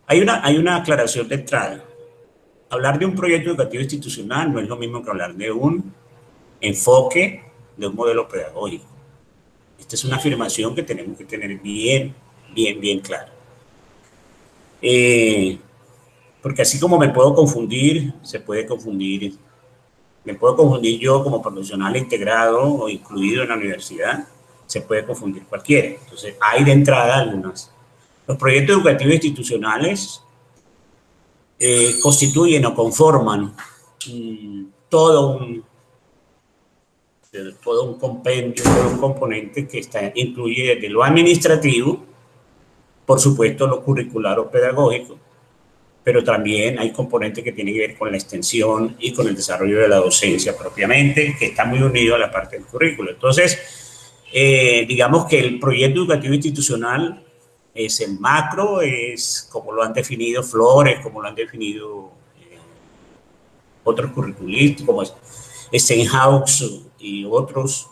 Hay una aclaración de entrada. Hablar de un proyecto educativo institucional no es lo mismo que hablar de un enfoque, de un modelo pedagógico. Esta es una afirmación que tenemos que tener bien clara. Porque así como me puedo confundir, me puedo confundir yo como profesional integrado o incluido en la universidad, se puede confundir cualquiera. Entonces, hay de entrada algunas. Los proyectos educativos institucionales constituyen o conforman todo un compendio, todo un componente que incluye desde lo administrativo, por supuesto lo curricular o pedagógico, pero también hay componentes que tienen que ver con la extensión y con el desarrollo de la docencia propiamente, que está muy unido a la parte del currículo. Entonces, digamos que el proyecto educativo institucional es el macro, es como lo han definido Flores, como lo han definido otros curriculistas, como Steinhaus y otros.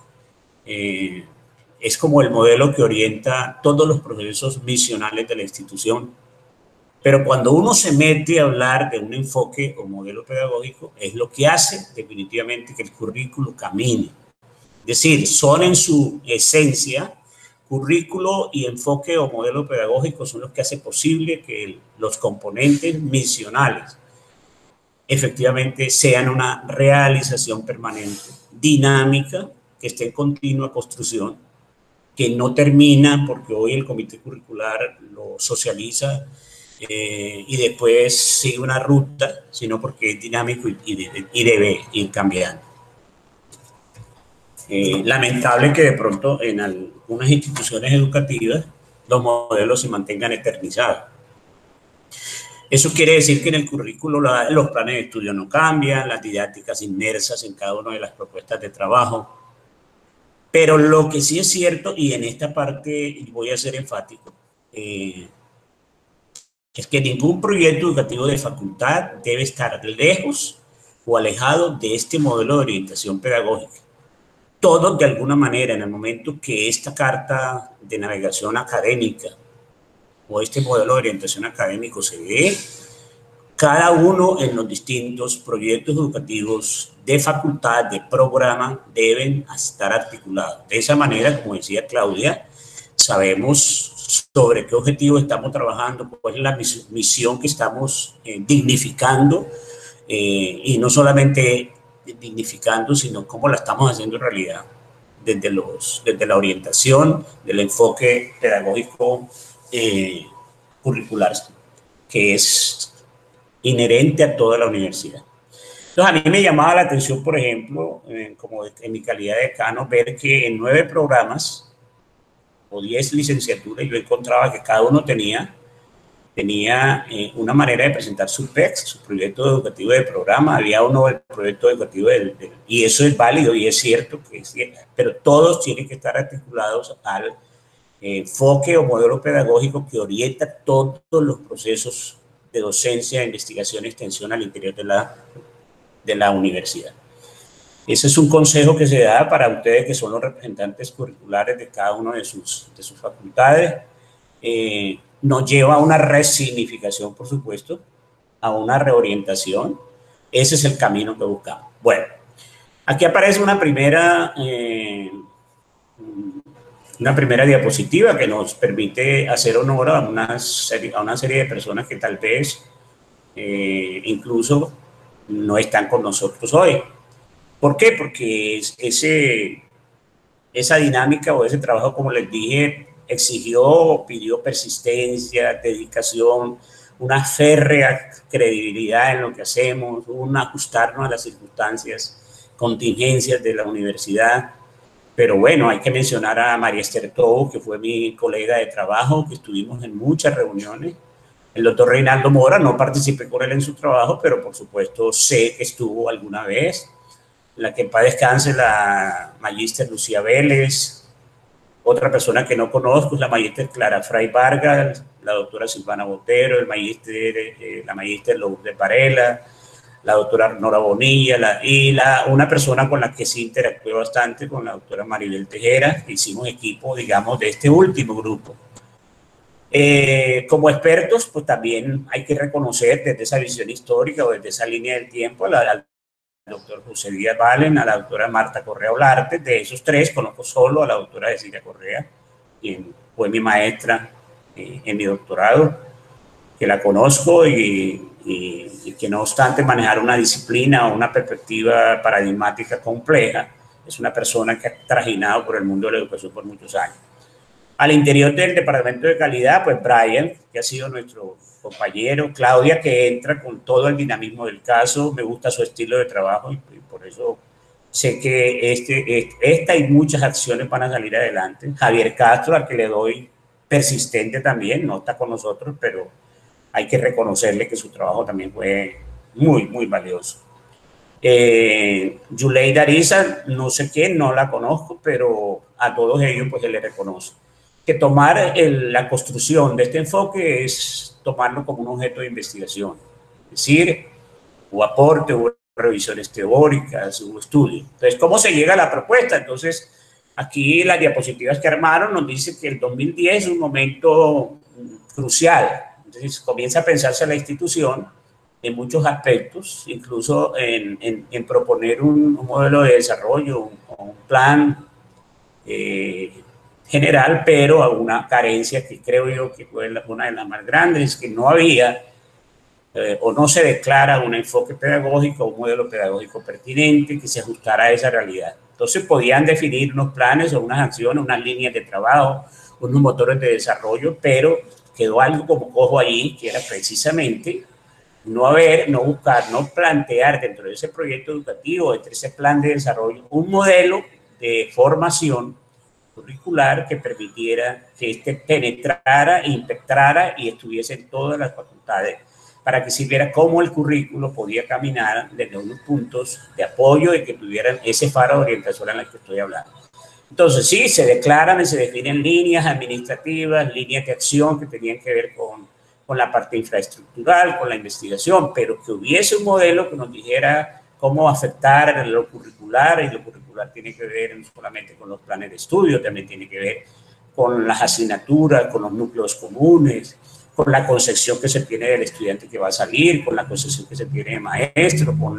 Es como el modelo que orienta todos los procesos misionales de la institución. Pero cuando uno se mete a hablar de un enfoque o modelo pedagógico, es lo que hace definitivamente que el currículo camine. Es decir, son en su esencia, currículo y enfoque o modelo pedagógico son los que hacen posible que los componentes misionales efectivamente sean una realización permanente, dinámica, que esté en continua construcción, que no termina porque hoy el comité curricular lo socializa y después sigue una ruta, sino porque es dinámico y debe ir cambiando. Lamentable que de pronto en algunas instituciones educativas los modelos se mantengan eternizados. Eso quiere decir que en el currículo los planes de estudio no cambian, las didácticas inmersas en cada una de las propuestas de trabajo. Pero lo que sí es cierto, y en esta parte voy a ser enfático, es que ningún proyecto educativo de facultad debe estar lejos o alejado de este modelo de orientación pedagógica. Todos, de alguna manera, en el momento que esta carta de navegación académica o este modelo de orientación académico se dé, cada uno en los distintos proyectos educativos de facultad, de programa, deben estar articulados. De esa manera, como decía Claudia, sabemos sobre qué objetivo estamos trabajando, cuál es la misión que estamos dignificando, y no solamente dignificando, sino cómo la estamos haciendo en realidad, desde la orientación, del enfoque pedagógico curricular, que es inherente a toda la universidad. Entonces, a mí me llamaba la atención, por ejemplo, como en mi calidad de decano, ver que en 9 programas o 10 licenciaturas yo encontraba que cada uno tenía una manera de presentar su PEX, su proyecto educativo de programa. Había uno del proyecto educativo y eso es válido y es cierto, pero todos tienen que estar articulados al enfoque o modelo pedagógico que orienta todos los procesos de docencia, investigación y extensión al interior de la universidad. Ese es un consejo que se da para ustedes que son los representantes curriculares de cada una de sus facultades. Nos lleva a una resignificación, por supuesto, a una reorientación. Ese es el camino que buscamos. Bueno, aquí aparece una primera diapositiva que nos permite hacer honor a una serie de personas que tal vez incluso no están con nosotros hoy. ¿Por qué? Porque esa dinámica o ese trabajo, como les dije, pidió persistencia, dedicación, una férrea credibilidad en lo que hacemos, un ajustarnos a las circunstancias, contingencias de la universidad. Pero bueno, hay que mencionar a María Esther Tobo, que fue mi colega de trabajo, que estuvimos en muchas reuniones. El doctor Reinaldo Mora, no participé con él en su trabajo, pero por supuesto sé que estuvo alguna vez. La que en paz descanse, la magíster Lucía Vélez. Otra persona que no conozco es la magíster Clara Fray Vargas, la doctora Silvana Botero, la magíster Lourdes Varela, la doctora Nora Bonilla, una persona con la que sí interactué bastante, con la doctora Maribel Tejera. Hicimos equipo, digamos, de este último grupo. Como expertos, pues también hay que reconocer desde esa visión histórica o desde esa línea del tiempo al doctor José Díaz Valen, a la doctora Marta Correa Olarte. De esos tres conozco solo a la doctora Cecilia Correa, quien fue mi maestra en mi doctorado, que la conozco y que no obstante manejar una disciplina o una perspectiva paradigmática compleja, es una persona que ha trajinado por el mundo de la educación por muchos años. Al interior del departamento de calidad, pues Brian, que ha sido nuestro compañero, Claudia, que entra con todo el dinamismo del caso, me gusta su estilo de trabajo y por eso sé que esta y muchas acciones van a salir adelante. Javier Castro, al que le doy persistente también, no está con nosotros, pero hay que reconocerle que su trabajo también fue muy, muy valioso. Yuleida Ariza, no sé quién, no la conozco, pero a todos ellos pues se les reconoce. Que tomar la construcción de este enfoque es tomarlo como un objeto de investigación. Es decir, hubo aporte, hubo revisiones teóricas, hubo estudios. Entonces, ¿cómo se llega a la propuesta? Entonces, aquí las diapositivas que armaron nos dicen que el 2010 es un momento crucial. Entonces, comienza a pensarse la institución en muchos aspectos, incluso en proponer un modelo de desarrollo, un plan general, pero a una carencia que creo yo que fue una de las más grandes, que no había o no se declara un enfoque pedagógico, un modelo pedagógico pertinente que se ajustara a esa realidad. Entonces podían definir unos planes o unas acciones, unas líneas de trabajo, unos motores de desarrollo, pero quedó algo como cojo allí, que era precisamente no buscar, no plantear dentro de ese proyecto educativo, dentro de ese plan de desarrollo, un modelo de formación curricular que permitiera que este penetrara, infectara y estuviese en todas las facultades para que sirviera como el currículo podía caminar desde unos puntos de apoyo y que tuvieran ese faro de orientación en el que estoy hablando. Entonces, sí, se declaran y se definen líneas administrativas, líneas de acción que tenían que ver con la parte infraestructural, con la investigación, pero que hubiese un modelo que nos dijera cómo afectar lo curricular, y lo curricular tiene que ver no solamente con los planes de estudio, también tiene que ver con las asignaturas, con los núcleos comunes, con la concepción que se tiene del estudiante que va a salir, con la concepción que se tiene de maestro, con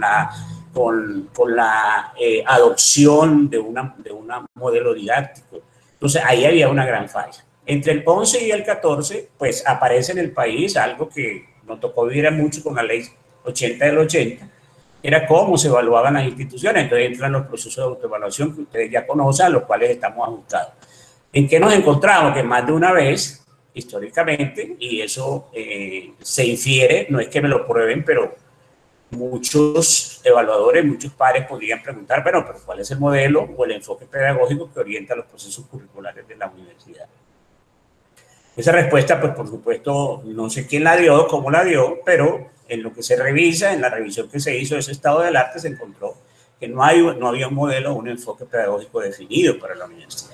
la adopción de un modelo didáctico. Entonces, ahí había una gran falla. Entre el 11 y el 14, pues aparece en el país algo que nos tocó vivir mucho con la ley 80 del 80, era cómo se evaluaban las instituciones. Entonces entran los procesos de autoevaluación que ustedes ya conocen, a los cuales estamos ajustados. ¿En qué nos encontramos? Que más de una vez, históricamente, y eso se infiere, no es que me lo prueben, pero muchos evaluadores, muchos padres podrían preguntar, bueno, pero ¿cuál es el modelo o el enfoque pedagógico que orienta los procesos curriculares de la universidad? Esa respuesta, pues por supuesto, no sé quién la dio, cómo la dio, pero en lo que se revisa, en la revisión que se hizo de ese estado del arte, se encontró que no había un modelo, un enfoque pedagógico definido para la universidad.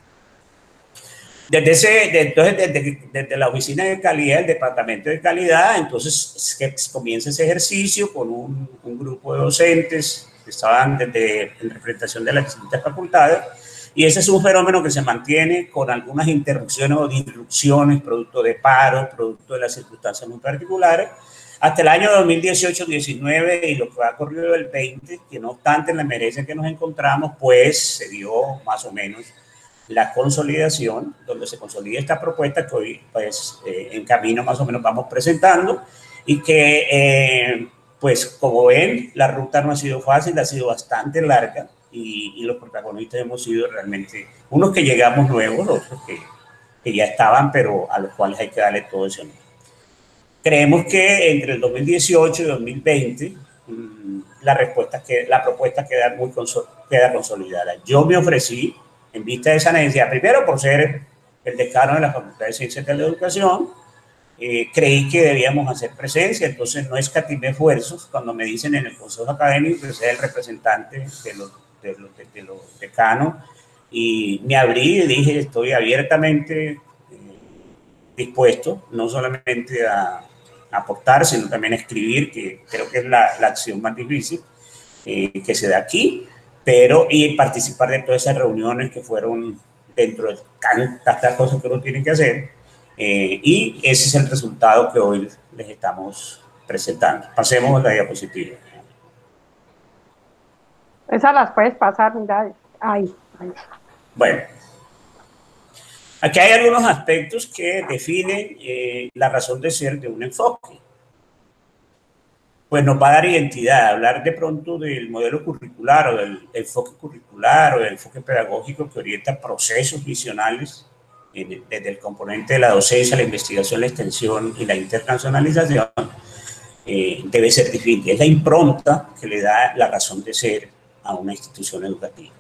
Desde la oficina de calidad, el departamento de calidad, entonces comienza ese ejercicio con un grupo de docentes que estaban en representación de las distintas facultades, y ese es un fenómeno que se mantiene con algunas interrupciones o disrupciones, producto de paro, producto de las circunstancias muy particulares, hasta el año 2018-19 y lo que ha ocurrido el 20, que no obstante en la emergencia que nos encontramos, pues se dio más o menos la consolidación, donde se consolida esta propuesta que hoy pues en camino más o menos vamos presentando, y que pues como ven, la ruta no ha sido fácil, ha sido bastante larga, y los protagonistas hemos sido realmente unos que llegamos nuevos, otros que ya estaban, pero a los cuales hay que darle todo ese honor. Creemos que entre el 2018 y 2020 la propuesta queda consolidada. Yo me ofrecí, en vista de esa necesidad, primero por ser el decano de la Facultad de Ciencias de la Educación, creí que debíamos hacer presencia, entonces no escatimé esfuerzos cuando me dicen en el Consejo Académico que sea el representante de los decanos, y me abrí y dije, estoy abiertamente dispuesto no solamente a aportar, sino también a escribir, que creo que es la acción más difícil que se da aquí, y participar de todas esas reuniones que fueron dentro de tantas cosas que uno tiene que hacer, y ese es el resultado que hoy les estamos presentando. Pasemos a la diapositiva. Esas las puedes pasar, mira, ahí. Bueno, aquí hay algunos aspectos que definen la razón de ser de un enfoque. Pues nos va a dar identidad. Hablar de pronto del modelo curricular o del enfoque curricular o del enfoque pedagógico que orienta procesos visionales desde el componente de la docencia, la investigación, la extensión y la internacionalización, debe ser difícil. Es la impronta que le da la razón de ser a una institución educativa.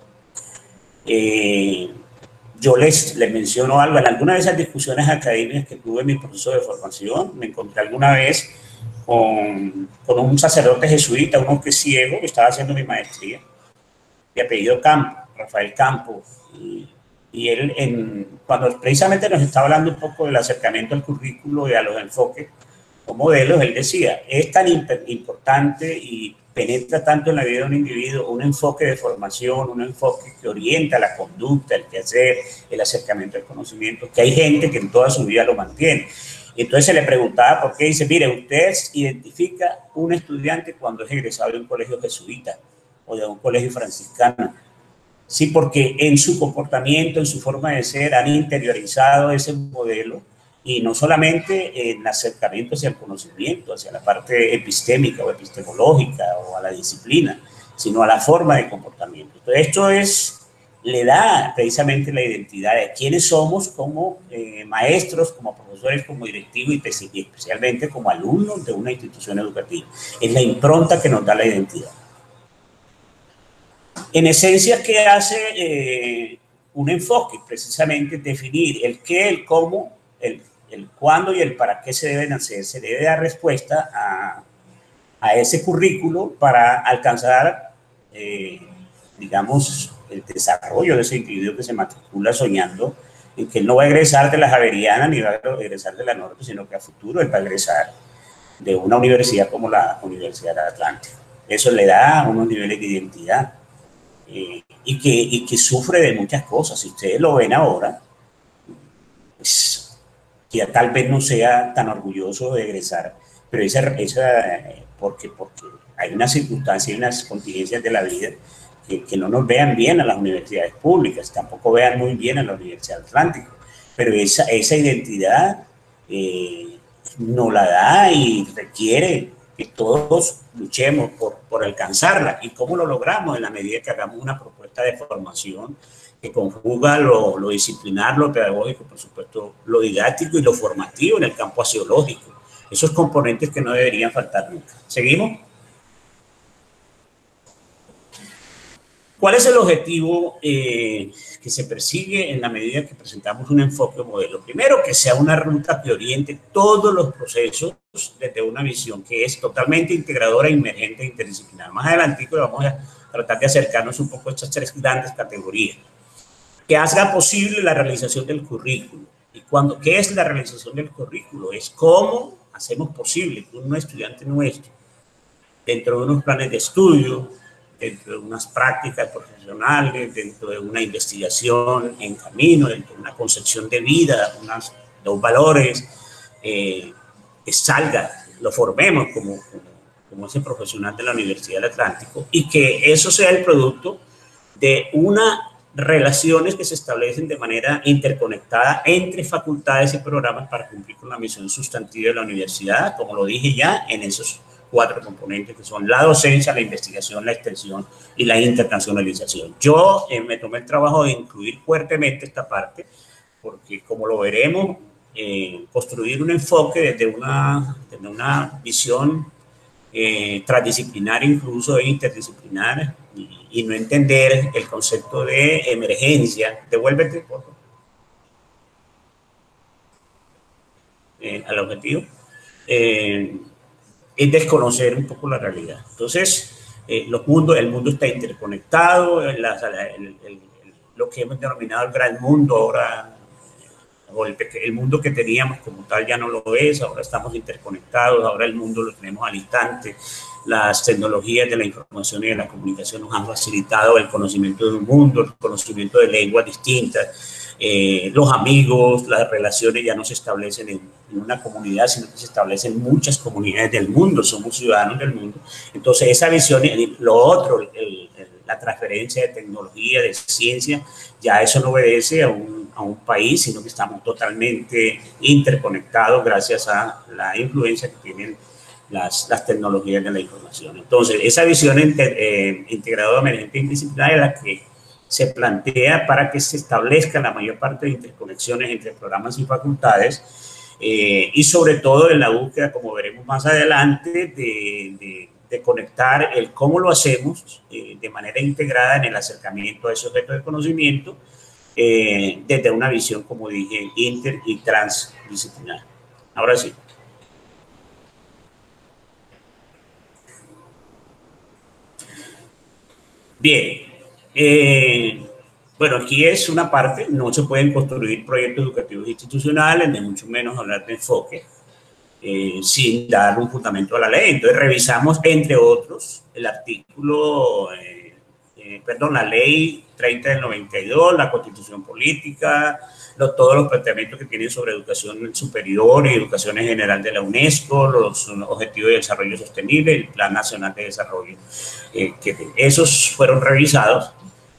Yo les menciono algo. En alguna de esas discusiones académicas que tuve en mi proceso de formación, me encontré alguna vez con un sacerdote jesuita, uno que es ciego, que estaba haciendo mi maestría, de apellido Campo, Rafael Campo, y él, cuando precisamente nos estaba hablando un poco del acercamiento al currículo y a los enfoques o modelos, él decía, es tan importante y penetra tanto en la vida de un individuo un enfoque de formación, un enfoque que orienta la conducta, el quehacer, el acercamiento al conocimiento, que hay gente que en toda su vida lo mantiene. Y entonces se le preguntaba por qué, dice, mire, usted identifica un estudiante cuando es egresado de un colegio jesuita o de un colegio franciscano. Sí, porque en su comportamiento, en su forma de ser, han interiorizado ese modelo y no solamente en acercamiento hacia el conocimiento, hacia la parte epistémica o epistemológica o a la disciplina, sino a la forma de comportamiento. Entonces, esto le da precisamente la identidad de quiénes somos como maestros, como profesores, como directivos y especialmente como alumnos de una institución educativa. Es la impronta que nos da la identidad. En esencia, ¿qué hace un enfoque? Precisamente definir el qué, el cómo, el cuándo y el para qué se deben hacer. Se debe dar respuesta a ese currículo para alcanzar, digamos, el desarrollo de ese individuo que se matricula soñando en que él no va a egresar de la Javeriana ni va a egresar de la Norte, sino que a futuro él va a egresar de una universidad como la Universidad del Atlántico. Eso le da unos niveles de identidad. Y que sufre de muchas cosas. Si ustedes lo ven ahora, pues ya tal vez no sea tan orgulloso de egresar, pero porque hay unas circunstancias y unas contingencias de la vida que no nos vean bien a las universidades públicas, tampoco vean muy bien a la Universidad Atlántico, pero esa identidad nos la da y requiere que todos luchemos por alcanzarla. ¿Y cómo lo logramos? En la medida que hagamos una propuesta de formación que conjuga lo disciplinar, lo pedagógico, por supuesto, lo didáctico y lo formativo en el campo axiológico. Esos componentes que no deberían faltar nunca. ¿Seguimos? ¿Cuál es el objetivo que se persigue en la medida que presentamos un enfoque modelo? Primero, que sea una ruta que oriente todos los procesos desde una visión que es totalmente integradora, emergente e interdisciplinar. Más adelante vamos a tratar de acercarnos un poco a estas tres grandes categorías. Que haga posible la realización del currículo. ¿Y qué es la realización del currículo? Es cómo hacemos posible que un estudiante nuestro, dentro de unos planes de estudio, dentro de unas prácticas profesionales, dentro de una investigación en camino, dentro de una concepción de vida, dos valores, que salga, lo formemos como ese profesional de la Universidad del Atlántico y que eso sea el producto de unas relaciones que se establecen de manera interconectada entre facultades y programas para cumplir con la misión sustantiva de la universidad, como lo dije ya, en esos 4 componentes que son la docencia, la investigación, la extensión y la internacionalización. Yo me tomé el trabajo de incluir fuertemente esta parte porque, como lo veremos, construir un enfoque desde una visión transdisciplinar, incluso interdisciplinar, y no entender el concepto de emergencia. Devuélvete, por favor, al objetivo. Es desconocer un poco la realidad. Entonces, el mundo está interconectado, lo que hemos denominado el gran mundo ahora, o el mundo que teníamos como tal ya no lo es, ahora estamos interconectados, ahora el mundo lo tenemos al instante. Las tecnologías de la información y de la comunicación nos han facilitado el conocimiento de un mundo, el conocimiento de lenguas distintas, los amigos, las relaciones ya no se establecen en una comunidad, sino que se establecen en muchas comunidades del mundo, somos ciudadanos del mundo. Entonces, esa visión, lo otro, la transferencia de tecnología, de ciencia, ya eso no obedece a un país, sino que estamos totalmente interconectados gracias a la influencia que tienen las tecnologías de la información. Entonces, esa visión integradora, emergente y disciplinaria es la que se plantea para que se establezca la mayor parte de interconexiones entre programas y facultades, y sobre todo en la búsqueda, como veremos más adelante, de conectar el cómo lo hacemos de manera integrada en el acercamiento a ese objeto de conocimiento, desde una visión, como dije, inter y transdisciplinar. Ahora sí. Bien. Bueno, aquí es una parte, no se pueden construir proyectos educativos institucionales, ni mucho menos hablar de enfoque, sin dar un fundamento a la ley. Entonces revisamos, entre otros, el artículo, la ley 30 del 92, la Constitución Política, todos los planteamientos que tienen sobre educación superior y educación en general de la UNESCO, los Objetivos de Desarrollo Sostenible, el Plan Nacional de Desarrollo, que esos fueron revisados.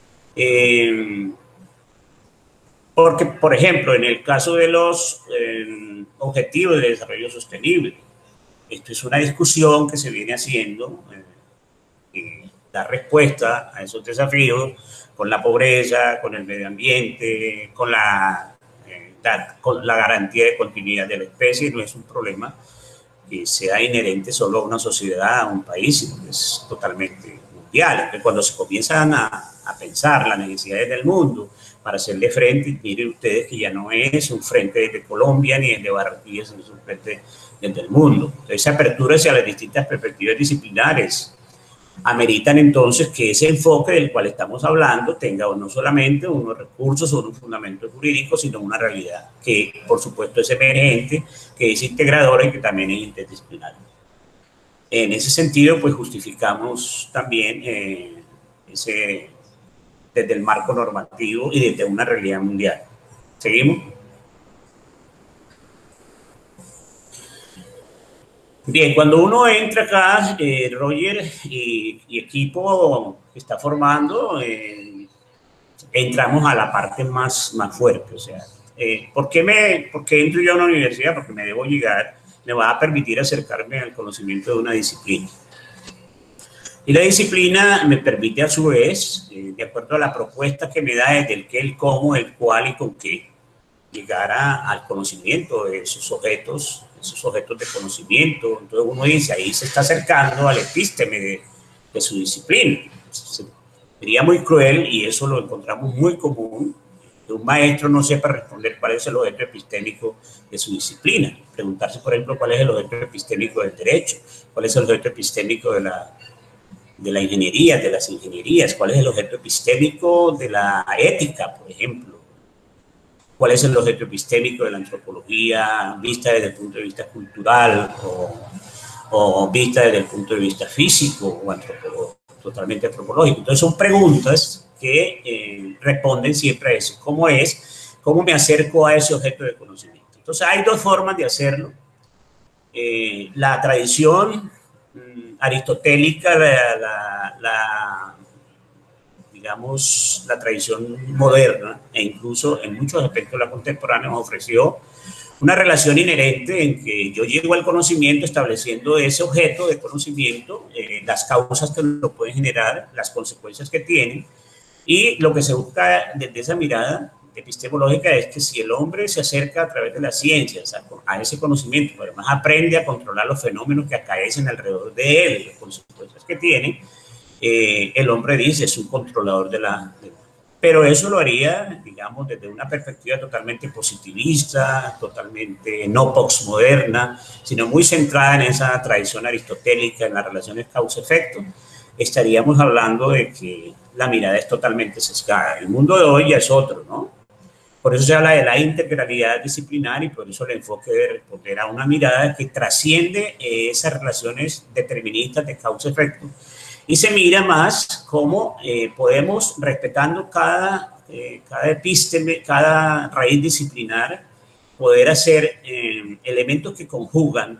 Porque, por ejemplo, en el caso de los Objetivos de Desarrollo Sostenible, esto es una discusión que se viene haciendo, dar respuesta a esos desafíos con la pobreza, con el medio ambiente, con la garantía de continuidad de la especie. No es un problema que sea inherente solo a una sociedad, a un país, sino que es totalmente mundial. Entonces, cuando se comienzan a pensar las necesidades del mundo para hacerle frente, miren ustedes que ya no es un frente desde Colombia ni desde Barranquilla, sino es un frente desde el mundo. Entonces, esa apertura hacia las distintas perspectivas disciplinares ameritan entonces que ese enfoque del cual estamos hablando tenga no solamente unos recursos o un fundamento jurídico, sino una realidad que, por supuesto, es emergente, que es integradora y que también es interdisciplinaria. En ese sentido, pues justificamos también desde el marco normativo y desde una realidad mundial. ¿Seguimos? Bien, cuando uno entra acá, Roger y equipo que está formando, entramos a la parte más fuerte. O sea, ¿por qué entro yo a una universidad? Porque me debo llegar, me va a permitir acercarme al conocimiento de una disciplina. Y la disciplina me permite a su vez, de acuerdo a la propuesta que me da desde el qué, el cómo, el cuál y con qué, llegar al conocimiento de esos objetos de conocimiento. Entonces uno dice, ahí se está acercando al epísteme de su disciplina. Sería muy cruel, y eso lo encontramos muy común, que un maestro no sepa responder cuál es el objeto epistémico de su disciplina. Preguntarse, por ejemplo, cuál es el objeto epistémico del derecho, cuál es el objeto epistémico de la ingeniería, de las ingenierías, cuál es el objeto epistémico de la ética, por ejemplo. ¿Cuál es el objeto epistémico de la antropología vista desde el punto de vista cultural o vista desde el punto de vista físico o totalmente antropológico? Entonces son preguntas que responden siempre a eso. ¿Cómo me acerco a ese objeto de conocimiento? Entonces hay dos formas de hacerlo. La tradición aristotélica, digamos, la tradición moderna, e incluso en muchos aspectos la contemporánea, nos ofreció una relación inherente en que yo llego al conocimiento estableciendo ese objeto de conocimiento, las causas que lo pueden generar, las consecuencias que tienen, y lo que se busca desde esa mirada epistemológica es que si el hombre se acerca a través de las ciencias a ese conocimiento, pero además aprende a controlar los fenómenos que acaecen alrededor de él y las consecuencias que tienen, el hombre dice es un controlador pero eso lo haría, digamos, desde una perspectiva totalmente positivista, totalmente no postmoderna, sino muy centrada en esa tradición aristotélica, en las relaciones causa-efecto. Estaríamos hablando de que la mirada es totalmente sesgada. El mundo de hoy ya es otro, ¿no? Por eso se habla de la integralidad disciplinar y por eso el enfoque de responder a una mirada que trasciende esas relaciones deterministas de causa-efecto y se mira más cómo podemos, respetando cada cada epísteme, cada raíz disciplinar, poder hacer elementos que conjugan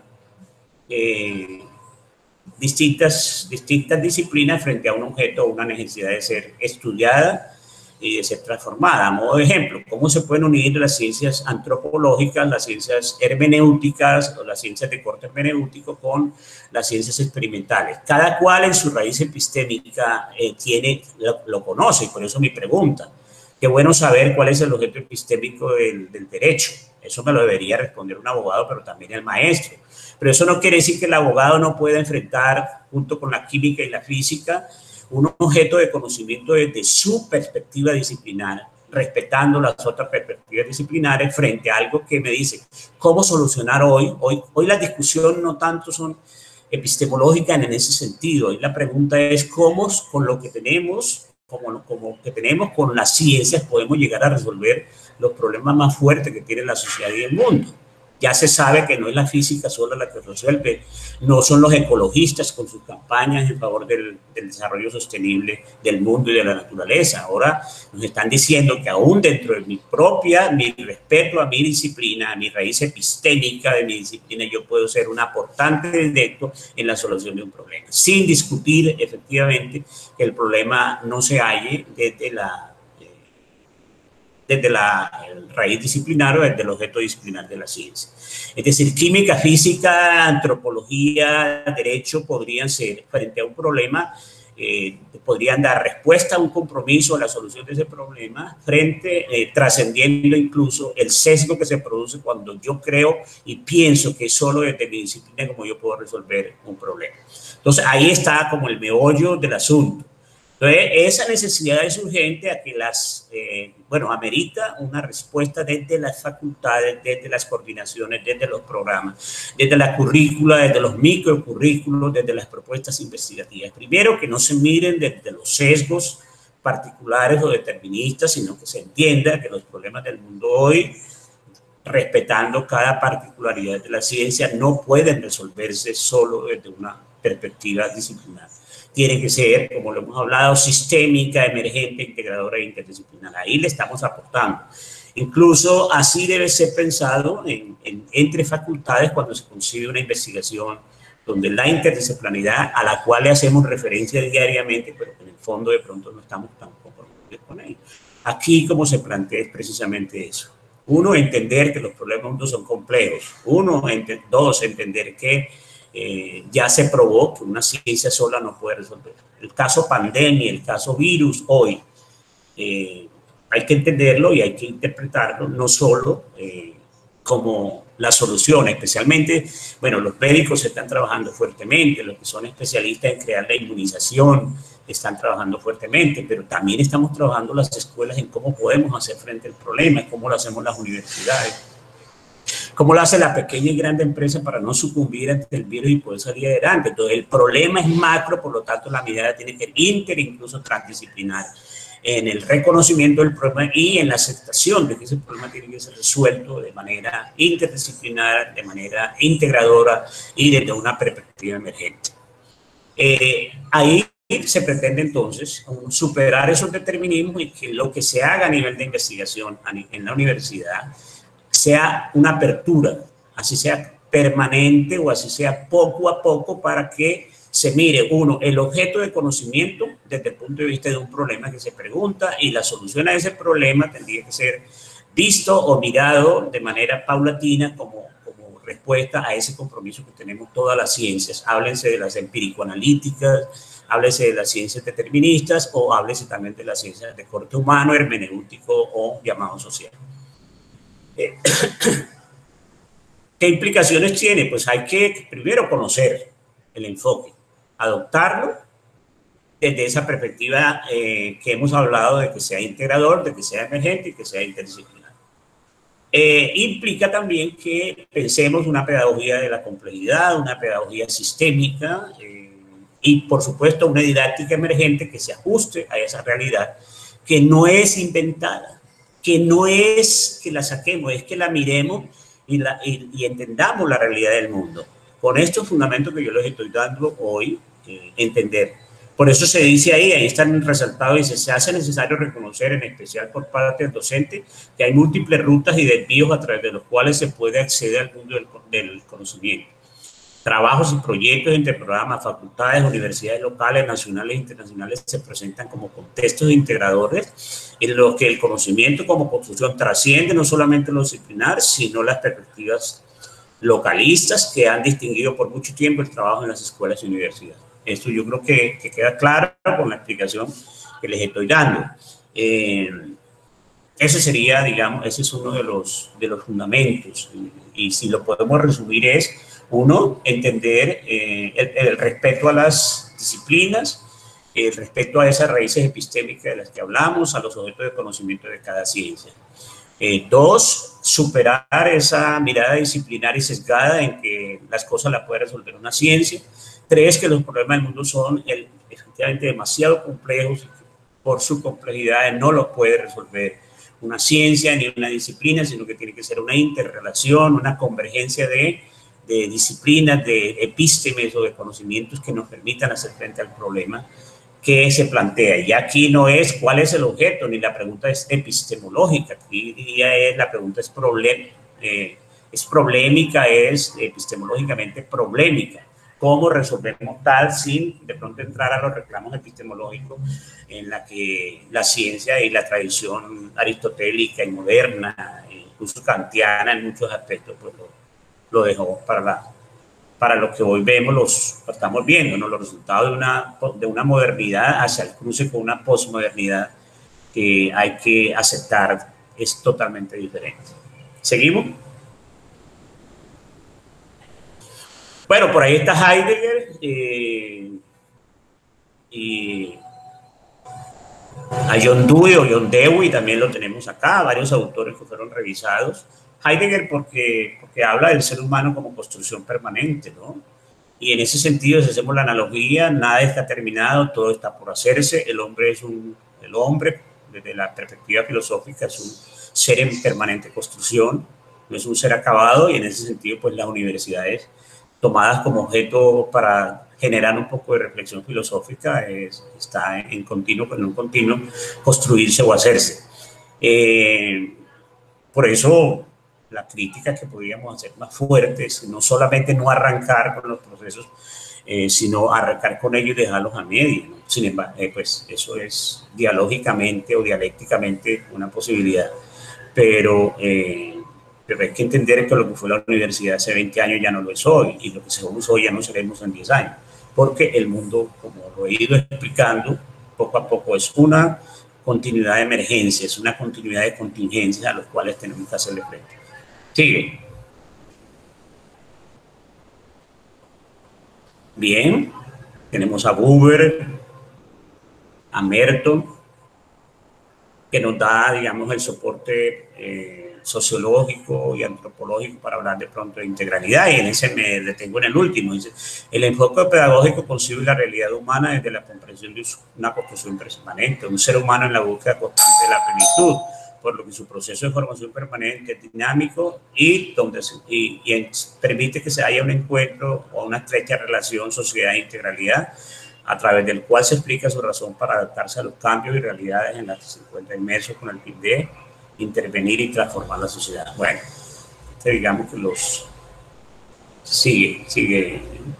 distintas disciplinas frente a un objeto o una necesidad de ser estudiada y de ser transformada. A modo de ejemplo, ¿cómo se pueden unir las ciencias antropológicas, las ciencias hermenéuticas o las ciencias de corte hermenéutico con las ciencias experimentales? Cada cual en su raíz epistémica lo conoce, y por eso mi pregunta. Qué bueno saber cuál es el objeto epistémico del derecho. Eso me lo debería responder un abogado, pero también el maestro. Pero eso no quiere decir que el abogado no pueda enfrentar, junto con la química y la física, un objeto de conocimiento desde su perspectiva disciplinar, respetando las otras perspectivas disciplinares frente a algo que me dice cómo solucionar hoy. Hoy la discusión no tanto son epistemológicas en ese sentido. Hoy la pregunta es cómo con lo que tenemos, como que tenemos con las ciencias, podemos llegar a resolver los problemas más fuertes que tiene la sociedad y el mundo. Ya se sabe que no es la física sola la que resuelve, no son los ecologistas con sus campañas en favor del desarrollo sostenible del mundo y de la naturaleza. Ahora nos están diciendo que aún dentro de mi respeto a mi disciplina, a mi raíz epistémica de mi disciplina, yo puedo ser un aportante directo en la solución de un problema, sin discutir efectivamente que el problema no se halle desde la raíz disciplinar o desde el objeto disciplinar de la ciencia. Es decir, química, física, antropología, derecho podrían ser, frente a un problema, podrían dar respuesta a un compromiso a la solución de ese problema, trascendiendo incluso el sesgo que se produce cuando yo creo y pienso que solo desde mi disciplina como yo puedo resolver un problema. Entonces, ahí está como el meollo del asunto. Entonces, esa necesidad es urgente a que amerita una respuesta desde las facultades, desde las coordinaciones, desde los programas, desde la currícula, desde los microcurrículos, desde las propuestas investigativas. Primero, que no se miren desde los sesgos particulares o deterministas, sino que se entienda que los problemas del mundo hoy, respetando cada particularidad de la ciencia, no pueden resolverse solo desde una perspectiva disciplinar. Tiene que ser, como lo hemos hablado, sistémica, emergente, integradora e interdisciplinar. Ahí le estamos aportando. Incluso así debe ser pensado entre facultades cuando se concibe una investigación donde la interdisciplinaridad, a la cual le hacemos referencia diariamente, pero que en el fondo de pronto no estamos tan comprometidos con ella. Aquí, como se plantea, es precisamente eso. Uno, entender que los problemas mundos son complejos. Dos, entender que ya se probó que una ciencia sola no puede resolver. El caso pandemia, el caso virus hoy, hay que entenderlo y hay que interpretarlo no solo como la solución, especialmente, bueno, los médicos están trabajando fuertemente, los que son especialistas en crear la inmunización están trabajando fuertemente, pero también estamos trabajando las escuelas en cómo podemos hacer frente al problema, cómo lo hacemos las universidades. ¿Cómo lo hace la pequeña y grande empresa para no sucumbir ante el virus y poder salir adelante? Entonces, el problema es macro, por lo tanto, la mirada tiene que ser incluso transdisciplinar en el reconocimiento del problema y en la aceptación de que ese problema tiene que ser resuelto de manera interdisciplinar, de manera integradora y desde una perspectiva emergente. Ahí se pretende entonces superar esos determinismos y que lo que se haga a nivel de investigación en la universidad sea una apertura, así sea permanente o así sea poco a poco, para que se mire, uno, el objeto de conocimiento desde el punto de vista de un problema que se pregunta, y la solución a ese problema tendría que ser visto o mirado de manera paulatina como respuesta a ese compromiso que tenemos todas las ciencias. Háblense de las empírico-analíticas, háblese de las ciencias deterministas o háblese también de las ciencias de corte humano, hermenéutico o llamado social. ¿Qué implicaciones tiene? Pues hay que primero conocer el enfoque, adoptarlo desde esa perspectiva que hemos hablado de que sea integrador, de que sea emergente y que sea interdisciplinar. Implica también que pensemos una pedagogía de la complejidad, una pedagogía sistémica y, por supuesto, una didáctica emergente que se ajuste a esa realidad, que no es inventada, que no es que la saquemos, es que la miremos y entendamos la realidad del mundo. Con estos fundamentos que yo les estoy dando hoy, entender Por eso se dice ahí están resaltados, dice, se hace necesario reconocer, en especial por parte del docente, que hay múltiples rutas y desvíos a través de los cuales se puede acceder al mundo del conocimiento. Trabajos y proyectos entre programas, facultades, universidades locales, nacionales e internacionales se presentan como contextos integradores en los que el conocimiento como construcción trasciende no solamente lo disciplinar, sino las perspectivas localistas que han distinguido por mucho tiempo el trabajo en las escuelas y universidades. Esto yo creo que queda claro con la explicación que les estoy dando. Ese sería, digamos, ese es uno de los fundamentos. Y si lo podemos resumir es, uno, entender el respeto a las disciplinas, el respeto a esas raíces epistémicas de las que hablamos, a los objetos de conocimiento de cada ciencia. Dos, superar esa mirada disciplinar y sesgada en que las cosas las puede resolver una ciencia. Tres, que los problemas del mundo son efectivamente demasiado complejos y que por su complejidad no los puede resolver una ciencia ni una disciplina, sino que tiene que ser una interrelación, una convergencia de disciplinas, de epístemes o de conocimientos que nos permitan hacer frente al problema que se plantea. Y aquí no es cuál es el objeto, ni la pregunta es epistemológica, aquí diría la pregunta es problemática, es epistemológicamente problemática. ¿Cómo resolvemos tal sin de pronto entrar a los reclamos epistemológicos en la que la ciencia y la tradición aristotélica y moderna, incluso kantiana en muchos aspectos, pues lo dejó para lo que hoy vemos, estamos viendo, ¿no? Los resultados de una modernidad hacia el cruce con una posmodernidad que hay que aceptar es totalmente diferente. ¿Seguimos? Bueno, por ahí está Heidegger y a John Dewey o John Dewey también lo tenemos acá, varios autores que fueron revisados. Heidegger porque habla del ser humano como construcción permanente, ¿no? Y en ese sentido, si hacemos la analogía, nada está terminado, todo está por hacerse. El hombre desde la perspectiva filosófica, es un ser en permanente construcción, no es un ser acabado, y en ese sentido, pues las universidades tomadas como objeto para generar un poco de reflexión filosófica está en un continuo construirse o hacerse. Por eso la crítica que podríamos hacer más fuertes, no solamente no arrancar con los procesos, sino arrancar con ellos y dejarlos a medio, ¿no? Sin embargo, pues eso es dialógicamente o dialécticamente una posibilidad, pero hay que entender que lo que fue la universidad hace 20 años ya no lo es hoy, y lo que somos hoy ya no seremos en 10 años, porque el mundo, como lo he ido explicando, poco a poco es una continuidad de emergencias, una continuidad de contingencias a los cuales tenemos que hacerle frente. Sigue. Bien, tenemos a Buber, a Merton, que nos da, digamos, el soporte sociológico y antropológico para hablar de pronto de integralidad, y en ese me detengo en el último. Dice, el enfoque pedagógico concibe la realidad humana desde la comprensión de una construcción permanente, un ser humano en la búsqueda constante de la plenitud, por lo que su proceso de formación permanente es dinámico y permite que se haya un encuentro o una estrecha relación sociedad-integralidad, a través del cual se explica su razón para adaptarse a los cambios y realidades en las que se encuentra inmerso con el fin de intervenir y transformar la sociedad. Bueno, digamos que sigue.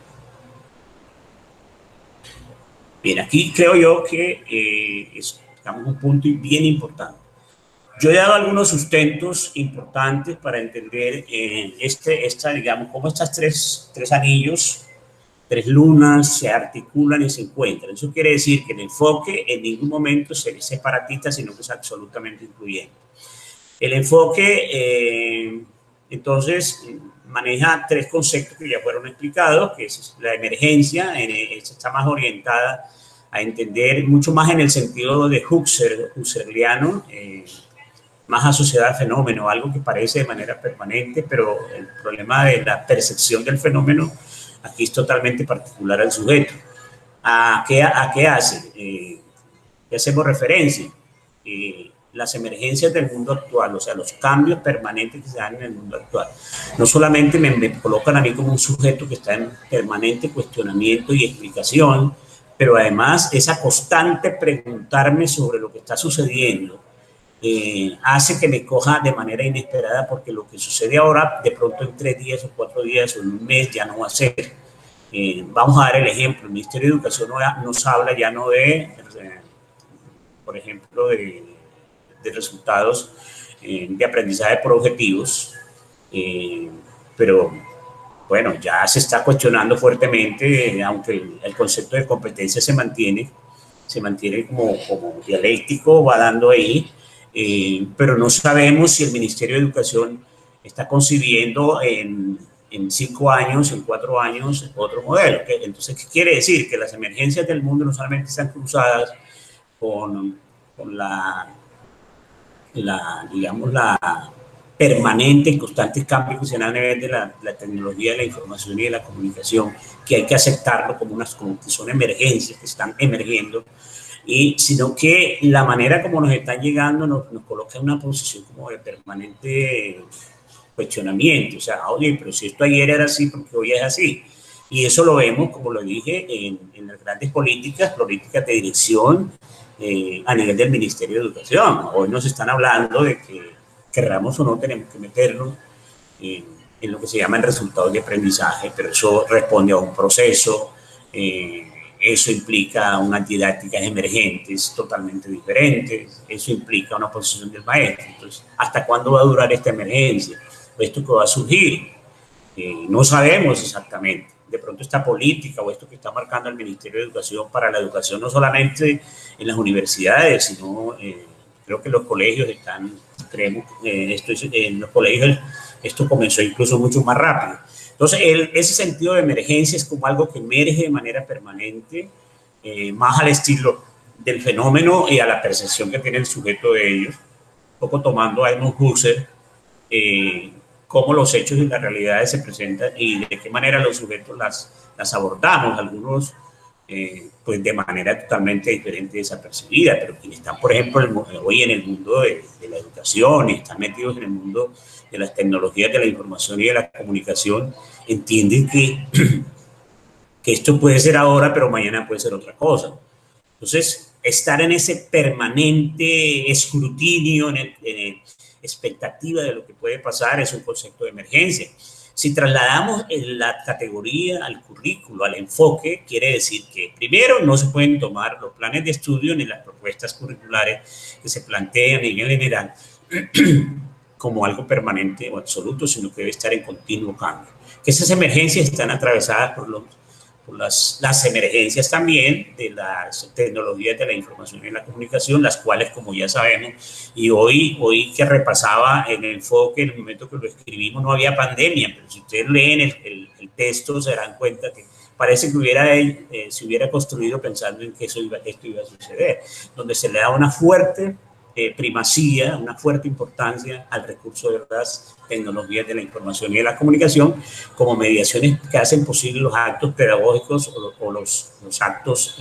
Bien, aquí creo yo que es, digamos, un punto bien importante. Yo he dado algunos sustentos importantes para entender digamos, cómo estos tres anillos, tres lunas se articulan y se encuentran. Eso quiere decir que el enfoque en ningún momento es separatista, sino que es absolutamente incluyente. El enfoque, entonces, maneja tres conceptos que ya fueron explicados, que es la emergencia, está más orientada a entender mucho más en el sentido de Husserliano, más asociada al fenómeno, algo que parece de manera permanente, pero el problema de la percepción del fenómeno aquí es totalmente particular al sujeto. ¿A qué hace? ¿Qué hacemos referencia? Las emergencias del mundo actual, o sea, los cambios permanentes que se dan en el mundo actual. No solamente me colocan a mí como un sujeto que está en permanente cuestionamiento y explicación, pero además esa constante preguntarme sobre lo que está sucediendo hace que me coja de manera inesperada, porque lo que sucede ahora de pronto en 3 días o 4 días o en un mes ya no va a ser. Vamos a dar el ejemplo. El Ministerio de Educación nos habla ya no por ejemplo, de resultados de aprendizaje por objetivos, pero bueno, ya se está cuestionando fuertemente, aunque el concepto de competencia se mantiene como dialéctico, va dando ahí, pero no sabemos si el Ministerio de Educación está concibiendo en 5 años, en 4 años, otro modelo. Entonces, ¿qué quiere decir? Que las emergencias del mundo no solamente están cruzadas con digamos, la permanente y constante cambio que se da a nivel de la tecnología de la información y de la comunicación, que hay que aceptarlo como que son emergencias que están emergiendo, sino que la manera como nos están llegando nos coloca en una posición como de permanente cuestionamiento. O sea, oye, pero si esto ayer era así, ¿por qué hoy es así? Y eso lo vemos, como lo dije, en las grandes políticas de dirección a nivel del Ministerio de Educación. Hoy nos están hablando de que, querramos o no, tenemos que meternos en lo que se llama el resultado de aprendizaje, pero eso responde a un proceso, eso implica unas didácticas emergentes totalmente diferentes, eso implica una posición del maestro. Entonces, ¿hasta cuándo va a durar esta emergencia? ¿Esto que va a surgir? No sabemos exactamente. De pronto esta política o esto que está marcando el Ministerio de Educación para la educación, no solamente en las universidades, sino creo que los colegios creemos, en los colegios esto comenzó incluso mucho más rápido. Entonces, ese sentido de emergencia es como algo que emerge de manera permanente, más al estilo del fenómeno y a la percepción que tiene el sujeto de ellos, un poco tomando a Edmund Husserl, cómo los hechos y las realidades se presentan y de qué manera los sujetos las abordamos, algunos pues de manera totalmente diferente, desapercibida, pero quienes están, por ejemplo, hoy en el mundo de la educación y están metidos en el mundo de las tecnologías de la información y de la comunicación, entienden que esto puede ser ahora, pero mañana puede ser otra cosa. Entonces, estar en ese permanente escrutinio, en expectativa de lo que puede pasar, es un concepto de emergencia. Si trasladamos la categoría al currículo, al enfoque, quiere decir que primero no se pueden tomar los planes de estudio ni las propuestas curriculares que se plantean a nivel general como algo permanente o absoluto, sino que debe estar en continuo cambio. Que esas emergencias están atravesadas por las emergencias también de las tecnologías de la información y la comunicación, las cuales, como ya sabemos, y hoy que repasaba en el enfoque, en el momento que lo escribimos, no había pandemia, pero si ustedes leen el texto se darán cuenta que parece que se hubiera construido pensando en que esto iba a suceder, donde se le da una fuerte primacía, una fuerte importancia al recurso de las tecnologías de la información y de la comunicación como mediaciones que hacen posible los actos pedagógicos o los actos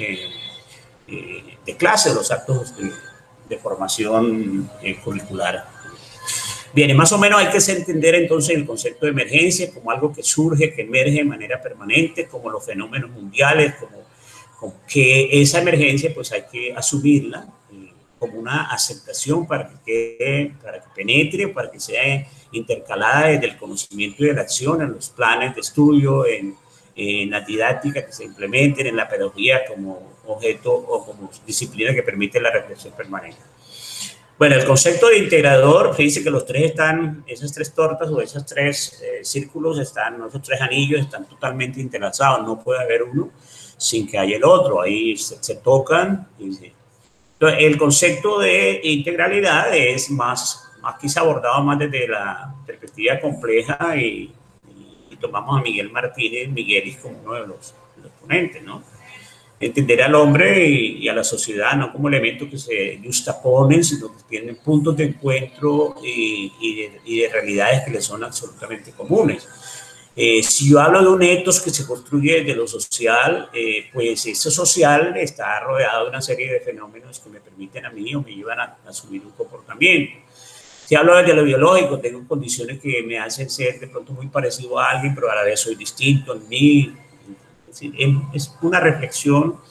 de clase, los actos de formación curricular. Bien, y más o menos hay que entender entonces el concepto de emergencia como algo que surge, que emerge de manera permanente, como los fenómenos mundiales, como que esa emergencia pues hay que asumirla como una aceptación para que penetre, para que sea intercalada desde el conocimiento y de la acción en los planes de estudio, en la didáctica que se implementen, en la pedagogía como objeto o como disciplina que permite la reflexión permanente. Bueno, el concepto de integrador, fíjense que esas tres tortas o esos tres círculos esos tres anillos están totalmente entrelazados, no puede haber uno sin que haya el otro, ahí se tocan y entonces, el concepto de integralidad es más quizá abordado más desde la perspectiva compleja y tomamos a Miguel Martínez Miguelis como uno de los ponentes, ¿no? Entender al hombre y a la sociedad no como elementos que se justaponen, sino que tienen puntos de encuentro y de realidades que les son absolutamente comunes. Si yo hablo de un etos que se construye desde lo social, pues eso social está rodeado de una serie de fenómenos que me permiten a mí o me llevan a asumir un comportamiento. Si hablo desde lo biológico, tengo condiciones que me hacen ser de pronto muy parecido a alguien, pero a la vez soy distinto en mí. Es decir, es una reflexión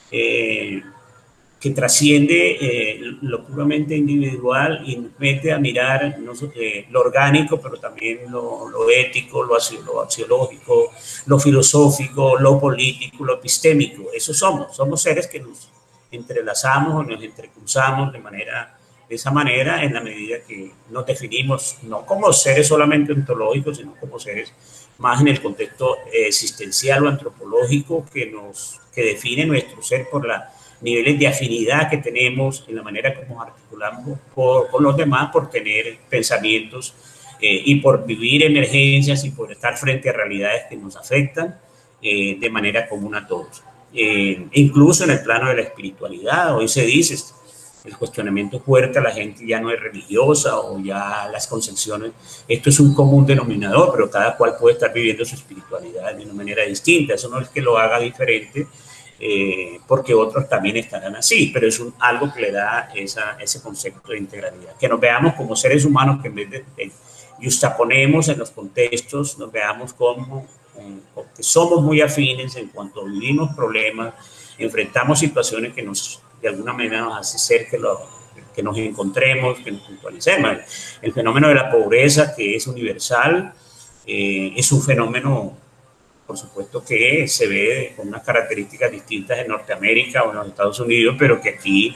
que trasciende lo puramente individual y nos mete a mirar lo orgánico, pero también lo ético, lo axiológico, lo filosófico, lo político, lo epistémico. Eso somos seres que nos entrelazamos o nos entrecruzamos de esa manera en la medida que nos definimos no como seres solamente ontológicos, sino como seres más en el contexto existencial o antropológico que define nuestro ser por la niveles de afinidad que tenemos en la manera como articulamos con los demás, por tener pensamientos y por vivir emergencias y por estar frente a realidades que nos afectan de manera común a todos. Incluso en el plano de la espiritualidad, hoy se dice, el cuestionamiento fuerte a la gente ya no es religiosa o ya las concepciones, esto es un común denominador, pero cada cual puede estar viviendo su espiritualidad de una manera distinta, eso no es que lo haga diferente, porque otros también estarán así, pero es algo que le da ese concepto de integralidad, que nos veamos como seres humanos que en vez de justaponemos en los contextos, nos veamos como que somos muy afines en cuanto vivimos problemas, enfrentamos situaciones que de alguna manera nos hace ser que nos encontremos, que nos puntualicemos. El fenómeno de la pobreza, que es universal, es un fenómeno, por supuesto, que se ve con unas características distintas en Norteamérica o en los Estados Unidos, pero que aquí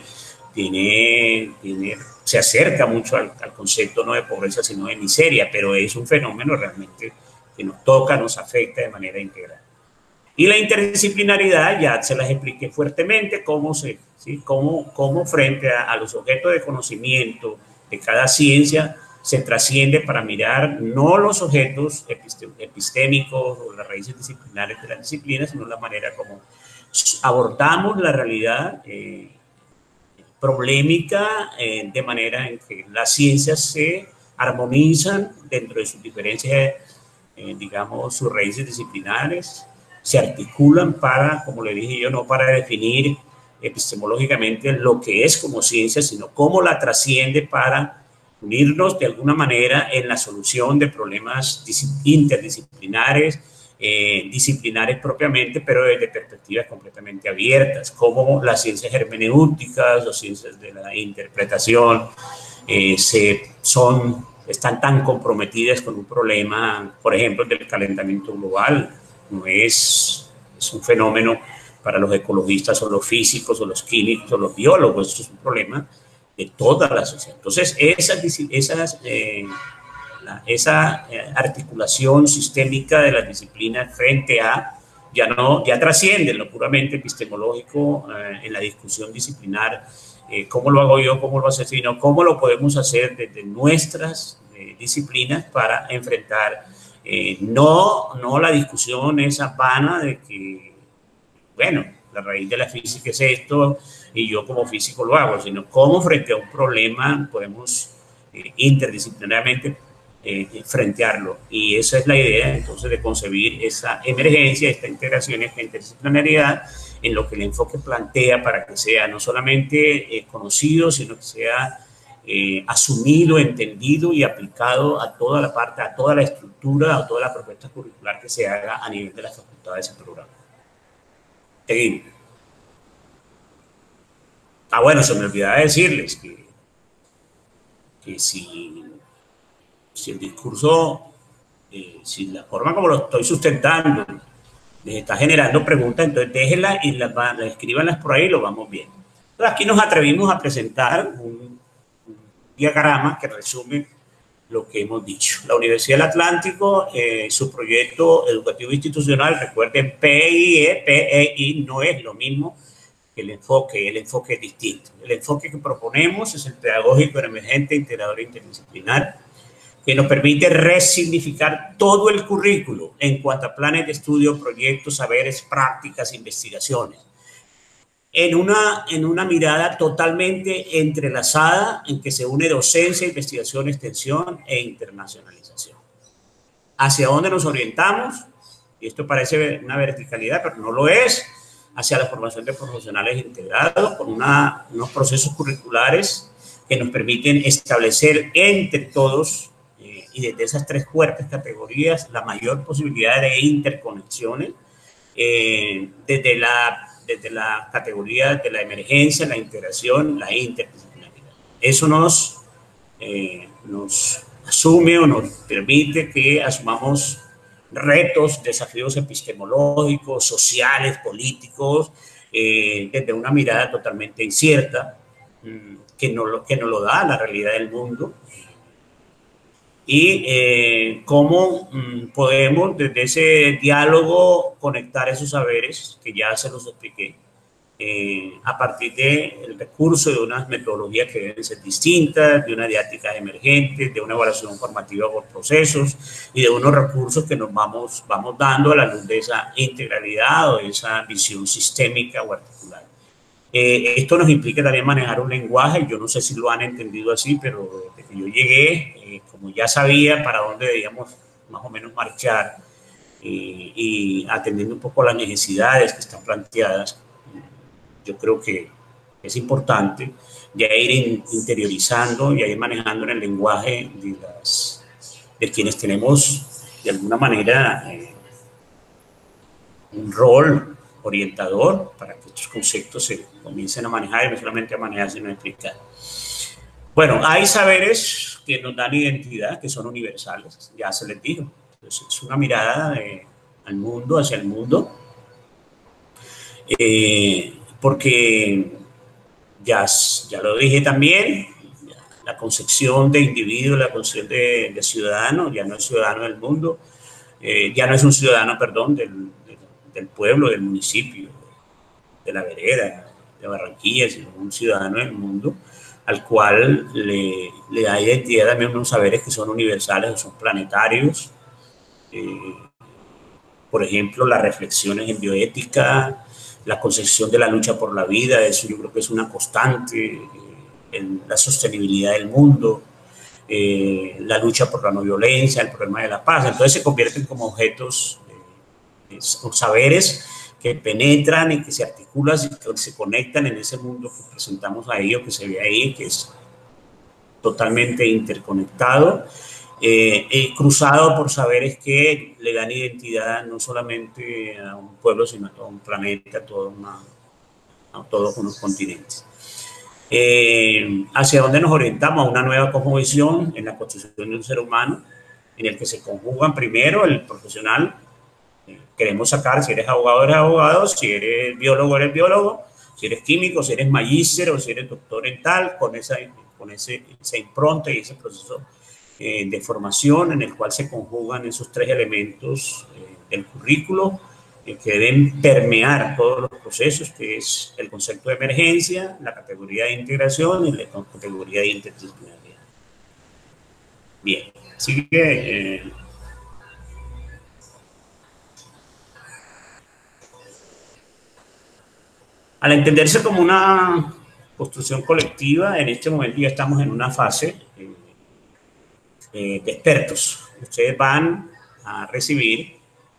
se acerca mucho al concepto no de pobreza, sino de miseria, pero es un fenómeno realmente que nos toca, nos afecta de manera integral. Y la interdisciplinaridad, ya se las expliqué fuertemente, cómo frente a los objetos de conocimiento de cada ciencia se trasciende para mirar no los objetos epistémicos o las raíces disciplinares de la disciplina, sino la manera como abordamos la realidad problemática de manera en que las ciencias se armonizan dentro de sus diferencias, digamos, sus raíces disciplinares, se articulan para, como le dije yo, no para definir epistemológicamente lo que es como ciencia, sino cómo la trasciende para unirnos de alguna manera en la solución de problemas interdisciplinares, disciplinares propiamente, pero desde perspectivas completamente abiertas, como las ciencias hermenéuticas, las ciencias de la interpretación, están tan comprometidas con un problema, por ejemplo, del calentamiento global. No es un fenómeno para los ecologistas o los físicos o los químicos o los biólogos, esto es un problema de toda la sociedad. Entonces, esa articulación sistémica de las disciplinas frente a, ya trasciende lo puramente epistemológico en la discusión disciplinar, cómo lo hago yo, cómo lo hace, sino cómo lo podemos hacer desde nuestras disciplinas para enfrentar no la discusión esa vana de que, bueno, la raíz de la física es esto y yo como físico lo hago, sino cómo frente a un problema podemos interdisciplinariamente frentearlo. Y esa es la idea entonces de concebir esa emergencia, esta integración, esta interdisciplinariedad en lo que el enfoque plantea para que sea no solamente conocido, sino que sea asumido, entendido y aplicado a toda la parte, a toda la estructura, a toda la propuesta curricular que se haga a nivel de las facultades y programas. Seguimos. Bueno, se me olvidaba decirles que si el discurso, si la forma como lo estoy sustentando les está generando preguntas, entonces déjenlas y escríbanlas por ahí y lo vamos viendo. Entonces aquí nos atrevimos a presentar un diagrama que resume lo que hemos dicho. La Universidad del Atlántico, su proyecto educativo institucional, recuerden, PEI no es lo mismo que el enfoque es distinto. El enfoque que proponemos es el pedagógico emergente, integrador e interdisciplinar, que nos permite resignificar todo el currículo en cuanto a planes de estudio, proyectos, saberes, prácticas, investigaciones, en una mirada totalmente entrelazada en que se une docencia, investigación, extensión e internacionalización. ¿Hacia dónde nos orientamos? Y esto parece una verticalidad, pero no lo es. Hacia la formación de profesionales integrados con unos procesos curriculares que nos permiten establecer entre todos y desde esas tres fuertes categorías la mayor posibilidad de interconexiones desde la desde la categoría de la emergencia, la integración, la interdisciplinaridad. Eso nos asume o nos permite que asumamos retos, desafíos epistemológicos, sociales, políticos, desde una mirada totalmente incierta, que no lo da la realidad del mundo, y cómo podemos desde ese diálogo conectar esos saberes que ya se los expliqué, a partir del recurso de unas metodologías que deben ser distintas, de una didáctica emergente, de una evaluación formativa por procesos y de unos recursos que nos vamos dando a la luz de esa integralidad o de esa visión sistémica o articular. Esto nos implica también manejar un lenguaje, yo no sé si lo han entendido así, pero desde que yo llegué, como ya sabía para dónde debíamos más o menos marchar y atendiendo un poco las necesidades que están planteadas, yo creo que es importante ya ir interiorizando y ir manejando en el lenguaje de quienes tenemos de alguna manera un rol orientador para que estos conceptos se comiencen a manejar y no solamente a manejarse, sino a explicar. Bueno, hay saberes que nos dan identidad, que son universales, ya se les dijo. Entonces, es una mirada al mundo, hacia el mundo, porque ya lo dije también, la concepción de individuo, la concepción de ciudadano, ya no es ciudadano del mundo, ya no es un ciudadano, perdón, del pueblo, del municipio, de la vereda, de Barranquilla, sino un ciudadano del mundo, al cual le da identidad también unos saberes que son universales, son planetarios. Por ejemplo, las reflexiones en bioética, la concepción de la lucha por la vida, eso yo creo que es una constante, en la sostenibilidad del mundo, la lucha por la no violencia, el problema de la paz. Entonces se convierten como objetos, saberes que penetran y que se articulan y que se conectan en ese mundo que presentamos ahí o que se ve ahí, que es totalmente interconectado, cruzado por saberes que le dan identidad no solamente a un pueblo, sino a todo un planeta, a todos unos continentes. ¿Hacia dónde nos orientamos? A una nueva cosmovisión en la construcción de un ser humano, en el que se conjugan primero el profesional. Queremos sacar, si eres abogado, eres abogado, si eres biólogo, si eres químico, si eres magíster o si eres doctor en tal, con esa impronta y ese proceso de formación en el cual se conjugan esos tres elementos del currículo que deben permear todos los procesos, que es el concepto de emergencia, la categoría de integración y la categoría de interdisciplinaridad. Bien, así que al entenderse como una construcción colectiva, en este momento ya estamos en una fase de expertos. Ustedes van a recibir,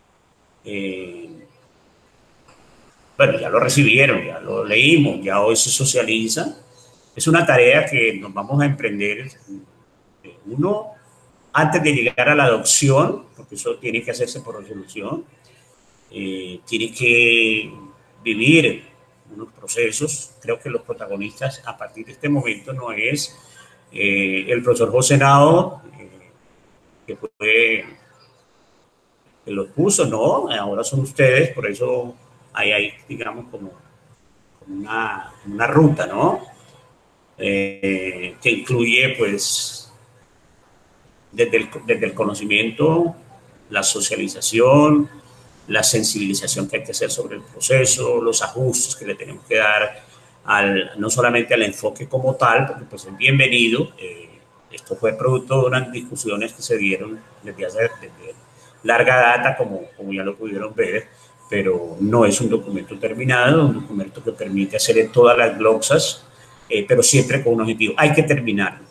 bueno, ya lo recibieron, ya lo leímos, ya hoy se socializa. Es una tarea que nos vamos a emprender, uno, antes de llegar a la adopción, porque eso tiene que hacerse por resolución, tiene que vivir unos procesos. Creo que los protagonistas a partir de este momento no es el profesor José Nao, que los puso, no, ahora son ustedes, por eso hay digamos, como una ruta, ¿no? Que incluye, pues, desde el conocimiento, la socialización, la sensibilización que hay que hacer sobre el proceso, los ajustes que le tenemos que dar no solamente al enfoque como tal, porque pues es bienvenido. Esto fue producto de unas discusiones que se dieron desde larga data, como ya lo pudieron ver, pero no es un documento terminado, es un documento que permite hacer en todas las glosas, pero siempre con un objetivo. Hay que terminarlo.